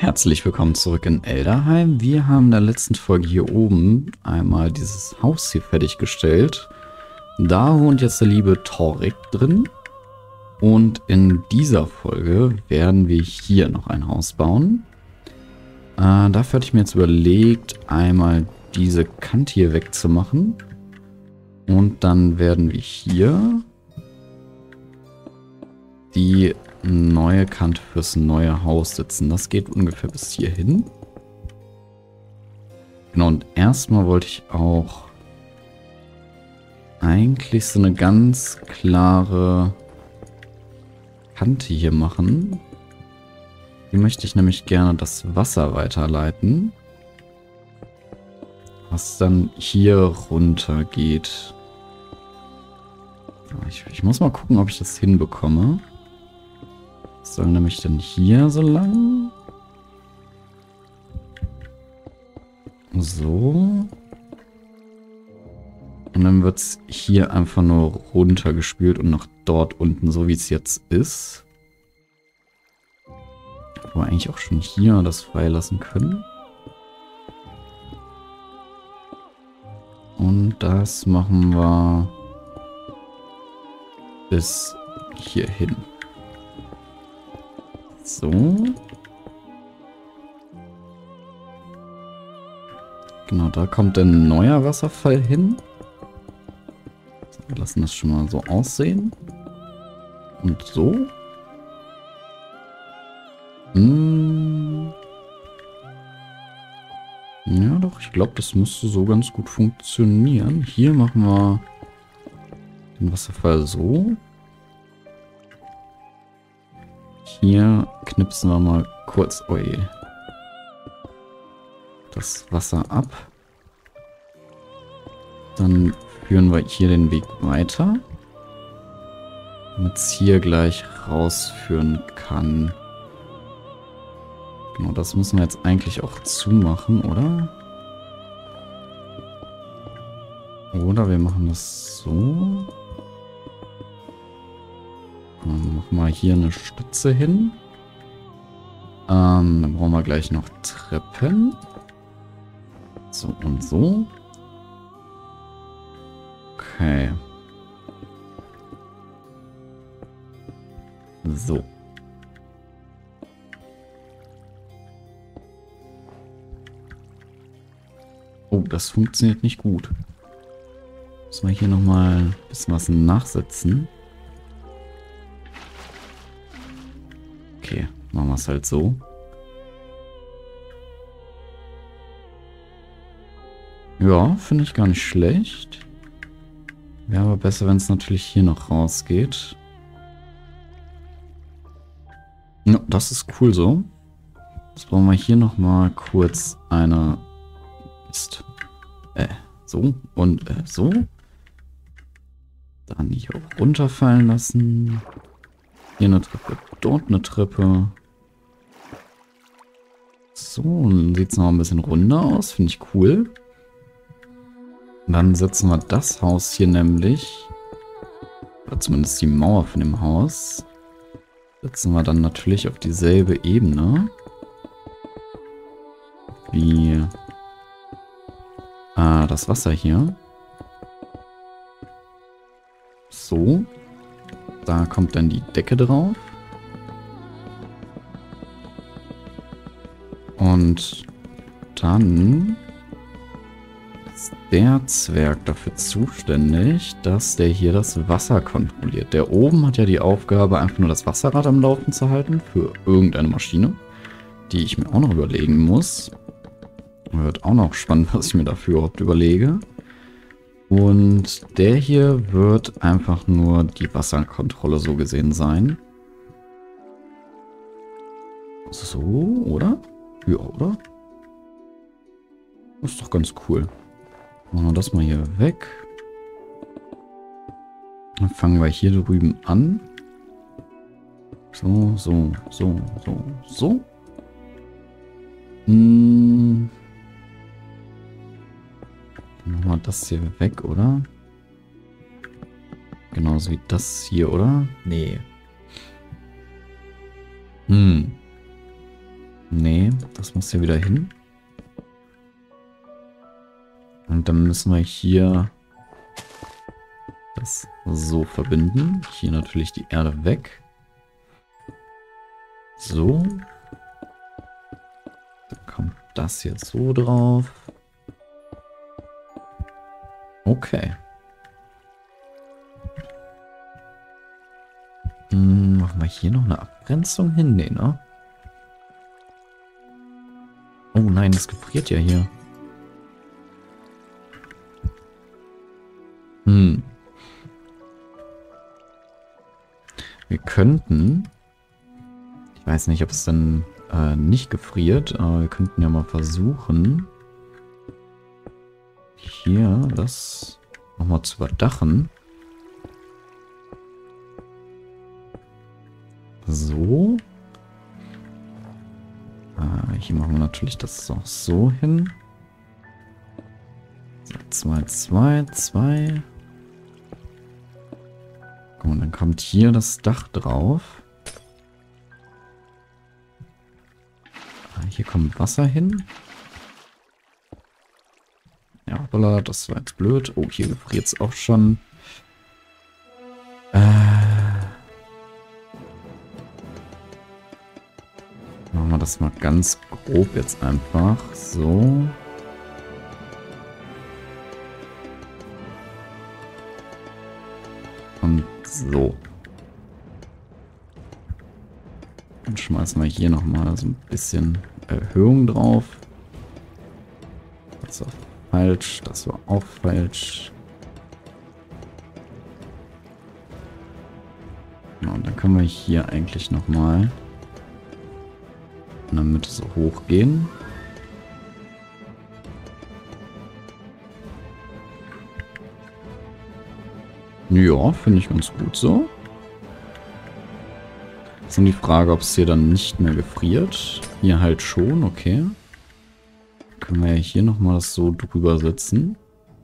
Herzlich willkommen zurück in Elderheim. Wir haben in der letzten Folge hier oben einmal dieses Haus hier fertiggestellt. Da wohnt jetzt der liebe Torek drin. Und in dieser Folge werden wir hier noch ein Haus bauen. Dafür hatte ich mir jetzt überlegt, einmal diese Kante hier wegzumachen. Und dann werden wir hier die neue Kante fürs neue Haus setzen. Das geht ungefähr bis hierhin. Genau, und erstmal wollte ich auch eigentlich so eine ganz klare Kante hier machen. Hier möchte ich nämlich gerne das Wasser weiterleiten, was dann hier runter geht. Ich muss mal gucken, ob ich das hinbekomme. Das soll nämlich dann hier so lang. So. Und dann wird es hier einfach nur runtergespült und nach dort unten, so wie es jetzt ist. Wo wir eigentlich auch schon hier das freilassen können. Und das machen wir bis hierhin. So. Genau, da kommt ein neuer Wasserfall hin. So, wir lassen das schon mal so aussehen. Und so. Ja, doch, ich glaube, das müsste so ganz gut funktionieren. Hier machen wir den Wasserfall so. Hier knipsen wir mal kurz das Wasser ab. Dann führen wir hier den Weg weiter, damit es hier gleich rausführen kann. Genau, das müssen wir jetzt eigentlich auch zumachen, oder? Oder wir machen das so. Dann machen wir hier eine Stütze hin. Dann brauchen wir gleich noch Treppen. So und so. Okay. So. Oh, das funktioniert nicht gut. Müssen wir hier nochmal ein bisschen was nachsetzen. Okay, machen wir es halt so. Ja, finde ich gar nicht schlecht. Wäre aber besser, wenn es natürlich hier noch rausgeht. Ja, das ist cool so. Jetzt brauchen wir hier nochmal kurz eine... Mist. So und so. Dann hier auch runterfallen lassen. Hier eine Treppe, dort eine Treppe. So, dann sieht es noch ein bisschen runder aus. Finde ich cool. Dann setzen wir das Haus hier nämlich, oder zumindest die Mauer von dem Haus, setzen wir dann natürlich auf dieselbe Ebene wie das Wasser hier. So. Da kommt dann die Decke drauf. Und dann ist der Zwerg dafür zuständig, dass der hier das Wasser kontrolliert. Der oben hat ja die Aufgabe, einfach nur das Wasserrad am Laufen zu halten für irgendeine Maschine, die ich mir auch noch überlegen muss. Wird auch noch spannend, was ich mir dafür überhaupt überlege. Und der hier wird einfach nur die Wasserkontrolle so gesehen sein. So, oder? Ja, oder? Das ist doch ganz cool. Machen wir das mal hier weg. Dann fangen wir hier drüben an. So, so, so, so, so. Machen wir das hier weg, oder? Genauso wie das hier, oder? Nee. Nee. das muss hier wieder hin. Und dann müssen wir hier das so verbinden. Hier natürlich die Erde weg. So. Dann kommt das jetzt so drauf. Okay. Machen wir hier noch eine Abgrenzung hin? Nee, ne? Oh nein, das gefriert ja hier. Wir könnten... Ich weiß nicht, ob es dann nicht gefriert, aber wir könnten ja mal versuchen, hier das nochmal zu überdachen. So. Hier machen wir natürlich das auch so hin. So, 2, 2, 2. Und dann kommt hier das Dach drauf. Hier kommt Wasser hin. Ja, hoppala, das war jetzt blöd. Oh, hier gefriert es auch schon. Machen wir das mal ganz grob jetzt einfach. So. Und so. Dann schmeißen wir hier nochmal so ein bisschen Erhöhung drauf. Das war falsch, das war auch falsch. Und dann können wir hier eigentlich nochmal in der Mitte so hoch gehen. Ja, finde ich ganz gut so. Jetzt nur die Frage, ob es hier dann nicht mehr gefriert. Hier halt schon, okay. Können wir ja hier nochmal das so drüber setzen.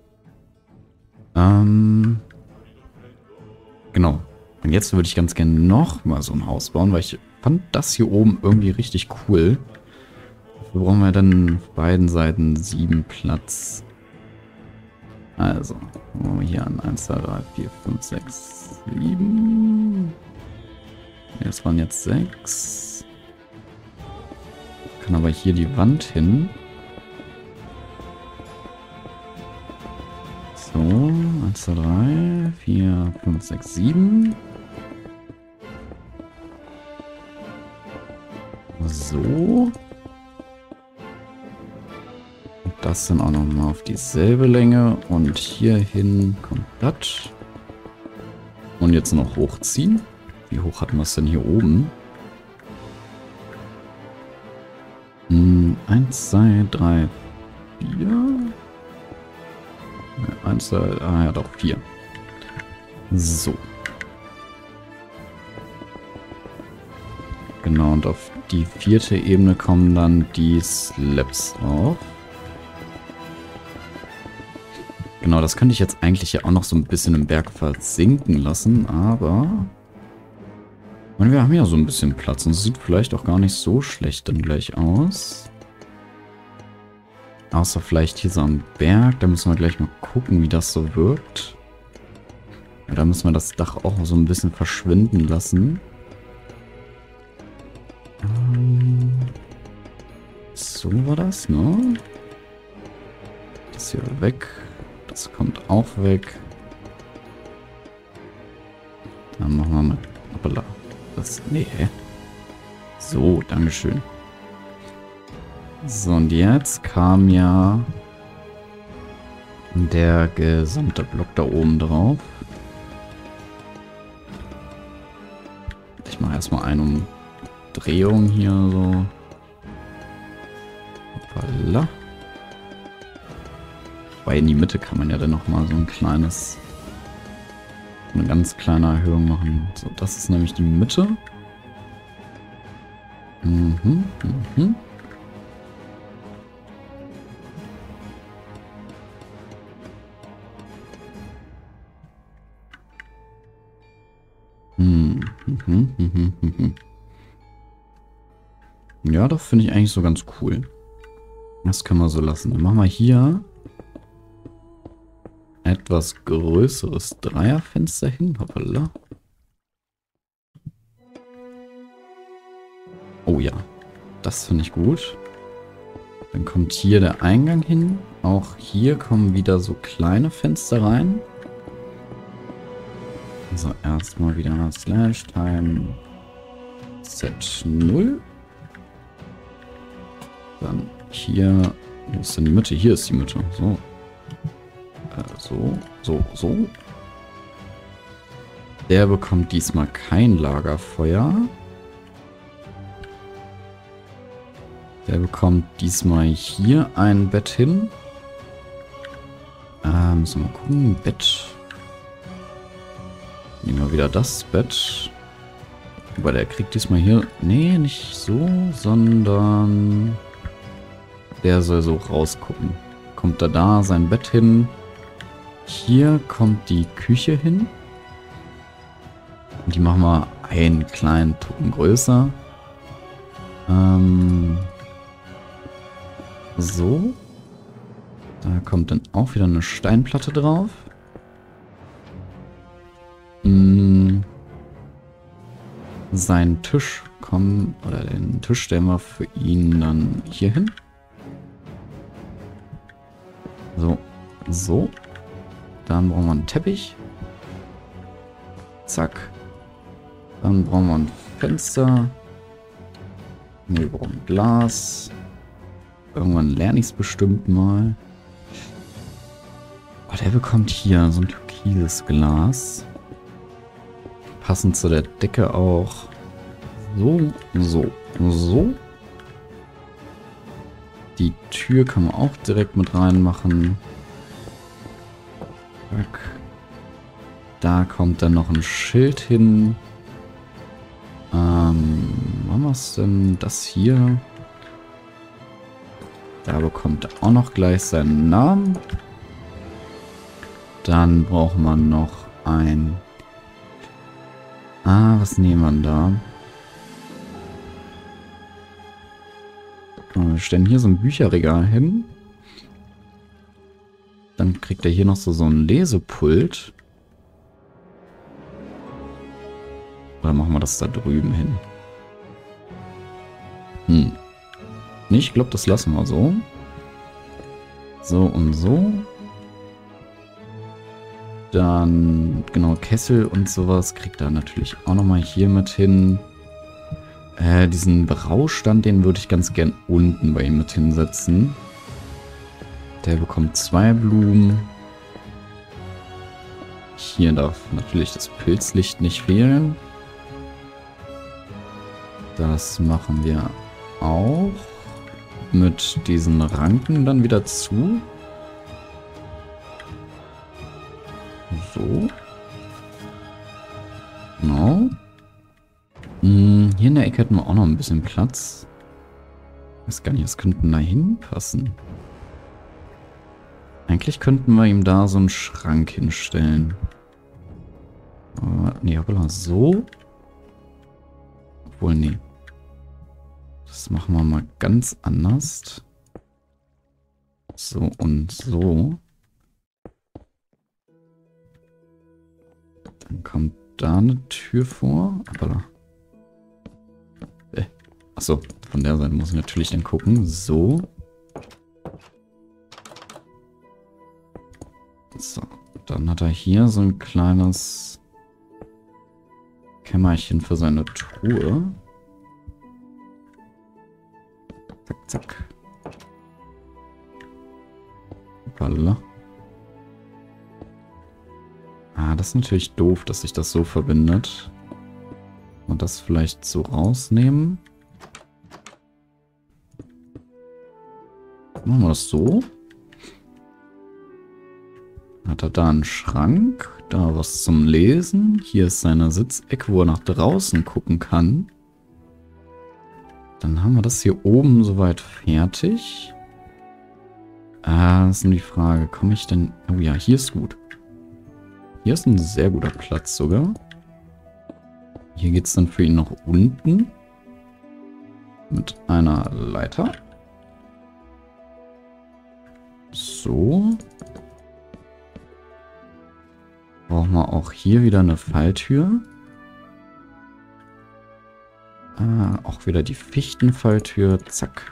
Genau. Und jetzt würde ich ganz gerne nochmal so ein Haus bauen, weil ich fand das hier oben irgendwie richtig cool. Dafür brauchen wir dann auf beiden Seiten 7 Platz. Also, machen wir hier an 1, 2, 3, 4, 5, 6, 7. Ne, das waren jetzt 6. Kann aber hier die Wand hin. So, 1, 2, 3, 4, 5, 6, 7. So. Und das dann auch nochmal auf dieselbe Länge. Und hierhin kommt das. Und jetzt noch hochziehen. Wie hoch hatten wir es denn hier oben? 1, 2, 3, 4. 1, 2, ja doch, 4. So. Genau, und auf die 4. Ebene kommen dann die Slabs drauf. Genau, das könnte ich jetzt eigentlich ja auch noch so ein bisschen im Berg versinken lassen, aber... Ich meine, wir haben ja so ein bisschen Platz und es sieht vielleicht auch gar nicht so schlecht dann gleich aus. Außer vielleicht hier so am Berg, da müssen wir gleich mal gucken, wie das so wirkt. Ja, da müssen wir das Dach auch so ein bisschen verschwinden lassen. So war das, ne? Das hier weg. Das kommt auch weg. Dann machen wir mal... Hoppala. Das... Nee, hä? So, dankeschön. So, und jetzt kam ja der gesamte Block da oben drauf. Ich mache erstmal eine Umdrehung hier so. Hoppala. Weil in die Mitte kann man ja dann nochmal so ein kleines... Eine ganz kleine Erhöhung machen. So, das ist nämlich die Mitte. Mhm. Ja, das finde ich eigentlich so ganz cool. Das können wir so lassen. Dann machen wir hier etwas größeres Dreierfenster hin. Hoppala. Oh ja, das finde ich gut. Dann kommt hier der Eingang hin. Auch hier kommen wieder so kleine Fenster rein. Also erstmal wieder Slash Time Z0. Dann hier. Wo ist denn die Mitte? Hier ist die Mitte. So. So. Der bekommt diesmal kein Lagerfeuer. Der bekommt diesmal hier ein Bett hin. Müssen wir mal gucken. Bett. Nehmen wir wieder das Bett. Aber der kriegt diesmal hier... Nee, nicht so, sondern... Der soll so rausgucken. Kommt da sein Bett hin. Hier kommt die Küche hin. Und die machen wir einen kleinen Tucken größer. So. Da kommt dann auch wieder eine Steinplatte drauf. Sein Tisch kommt, oder den Tisch stellen wir für ihn dann hier hin. So. Dann brauchen wir einen Teppich. Zack. Dann brauchen wir ein Fenster. Ne, wir brauchen Glas. Irgendwann lerne ich es bestimmt mal. Oh, der bekommt hier so ein türkises Glas. Passend zu der Decke auch. So. Die Tür kann man auch direkt mit reinmachen. Zack. Da kommt dann noch ein Schild hin. Machen wir es denn? Das hier. Da bekommt er auch noch gleich seinen Namen. Dann braucht man noch ein... was nehmen wir da? Wir stellen hier so ein Bücherregal hin. Dann kriegt er hier noch so ein Lesepult. Oder machen wir das da drüben hin? Nee, ich glaube, das lassen wir so. So und so. Dann, genau, Kessel und sowas kriegt er natürlich auch nochmal hier mit hin. Diesen Braustand, den würde ich ganz gern unten bei ihm mit hinsetzen. Der bekommt 2 Blumen. Hier darf natürlich das Pilzlicht nicht fehlen. Das machen wir auch mit diesen Ranken dann wieder zu. So. Genau. Hier in der Ecke hätten wir auch noch ein bisschen Platz. Ich weiß gar nicht, was könnten da hinpassen? Eigentlich könnten wir ihm da so einen Schrank hinstellen. Aber, nee, hoppala, so. Obwohl, nee. Das machen wir mal ganz anders. So und so. Dann kommt da eine Tür vor. Hoppala. Achso, von der Seite muss ich natürlich dann gucken. So. So, dann hat er hier so ein kleines Kämmerchen für seine Truhe. Zack, zack. Hoppala. Das ist natürlich doof, dass sich das so verbindet. Und das vielleicht so rausnehmen. Machen wir das so. Hat er da einen Schrank, da was zum Lesen. Hier ist seine Sitzecke, wo er nach draußen gucken kann. Dann haben wir das hier oben soweit fertig. Das ist nur die Frage, komme ich denn... Oh ja, hier ist gut. Hier ist ein sehr guter Platz sogar. Hier geht es dann für ihn nach unten. Mit einer Leiter. So. Brauchen wir auch hier wieder eine Falltür. Auch wieder die Fichtenfalltür. Zack.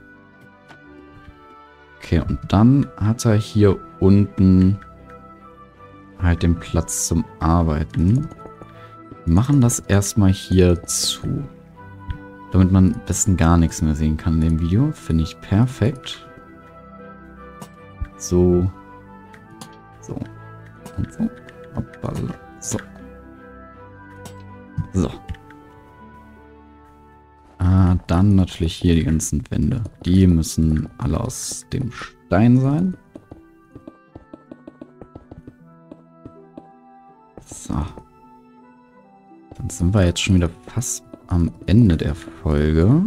Okay, und dann hat er hier unten halt den Platz zum Arbeiten. Wir machen das erstmal hier zu. Damit man am besten gar nichts mehr sehen kann in dem Video. Finde ich perfekt. So. So. Und so. Hoppala. So. So. Dann natürlich hier die ganzen Wände. Die müssen alle aus dem Stein sein. So. Dann sind wir jetzt schon wieder fast am Ende der Folge.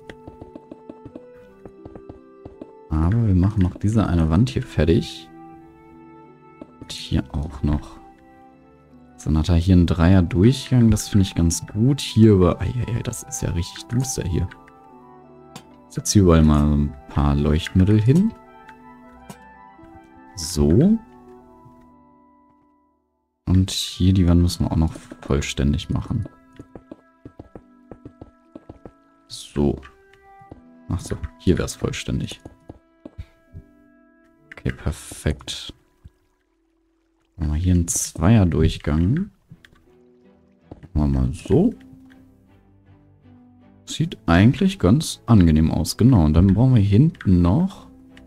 Aber wir machen noch diese eine Wand hier fertig. Und hier auch noch. So, dann hat er hier einen Dreier-Durchgang. Das finde ich ganz gut. Hier über... Eieiei, das ist ja richtig duster hier. Ich setze hier überall mal ein paar Leuchtmittel hin. So. Und hier die Wand müssen wir auch noch vollständig machen. So. Ach so, hier wäre es vollständig. Okay, perfekt. Machen wir hier einen Zweier-Durchgang. Machen wir mal so. Sieht eigentlich ganz angenehm aus, genau. Und dann brauchen wir hinten noch...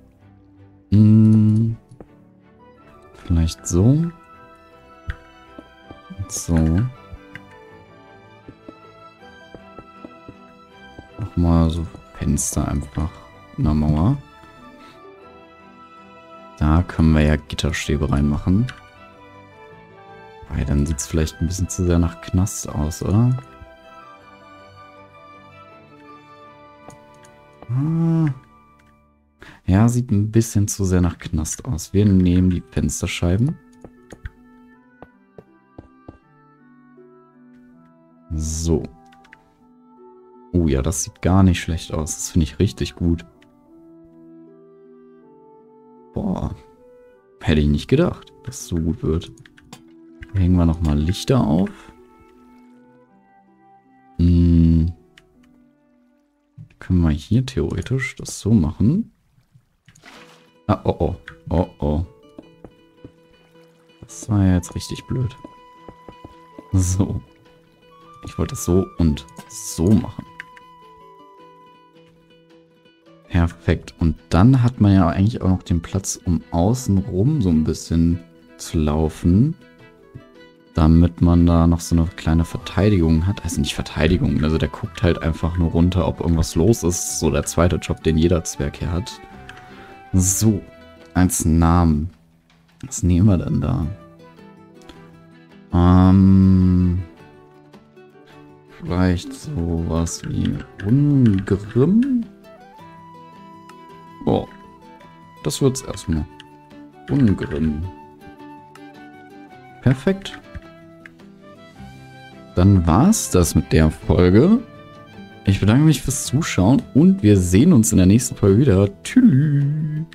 vielleicht so. So. Nochmal so Fenster einfach in der Mauer. Da können wir ja Gitterstäbe reinmachen. Weil dann sieht es vielleicht ein bisschen zu sehr nach Knast aus, oder? Ja, sieht ein bisschen zu sehr nach Knast aus. Wir nehmen die Fensterscheiben. So. Oh ja, das sieht gar nicht schlecht aus. Das finde ich richtig gut. Boah. Hätte ich nicht gedacht, dass es so gut wird. Hier hängen wir nochmal Lichter auf. Können wir hier theoretisch das so machen? Ah, oh oh. Oh oh. Das war ja jetzt richtig blöd. So. Ich wollte das so und so machen. Perfekt. Und dann hat man ja eigentlich auch noch den Platz, um außen rum so ein bisschen zu laufen. Damit man da noch so eine kleine Verteidigung hat. Also nicht Verteidigung, also der guckt halt einfach nur runter, ob irgendwas los ist. So der zweite Job, den jeder Zwerg hier hat. So, als Namen. Was nehmen wir denn da? Vielleicht sowas wie Ungrimm? Oh, das wird's erstmal. Ungrimm. Perfekt. Dann war's das mit der Folge. Ich bedanke mich fürs Zuschauen und wir sehen uns in der nächsten Folge wieder. Tschüss.